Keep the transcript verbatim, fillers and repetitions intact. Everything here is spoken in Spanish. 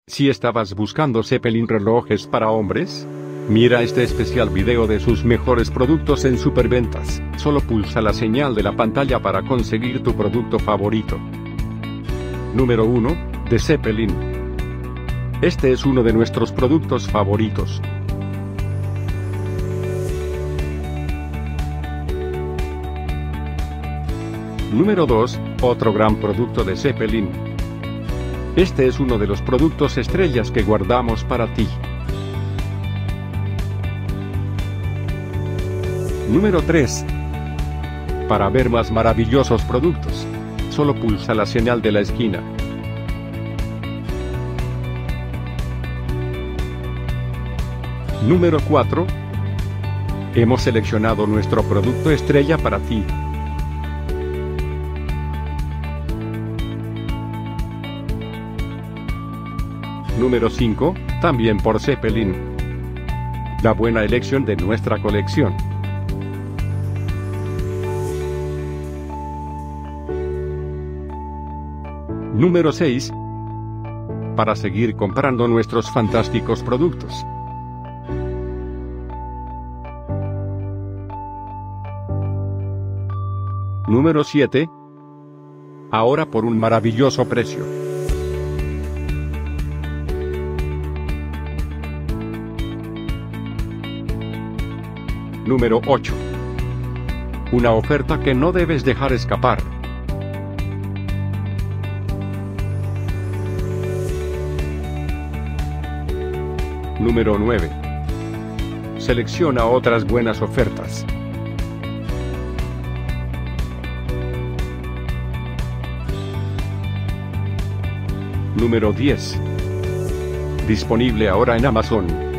Si estabas buscando Zeppelin relojes para hombres, mira este especial video de sus mejores productos en superventas. Solo pulsa la señal de la pantalla para conseguir tu producto favorito. Número uno. De Zeppelin. Este es uno de nuestros productos favoritos. Número dos. Otro gran producto de Zeppelin. Este es uno de los productos estrellas que guardamos para ti. Número tres. Para ver más maravillosos productos, solo pulsa la señal de la esquina. Número cuatro. Hemos seleccionado nuestro producto estrella para ti. Número cinco, también por Zeppelin. La buena elección de nuestra colección. Número seis. Para seguir comprando nuestros fantásticos productos. Número siete. Ahora por un maravilloso precio. Número ocho. Una oferta que no debes dejar escapar. Número nueve. Selecciona otras buenas ofertas. Número diez. Disponible ahora en Amazon.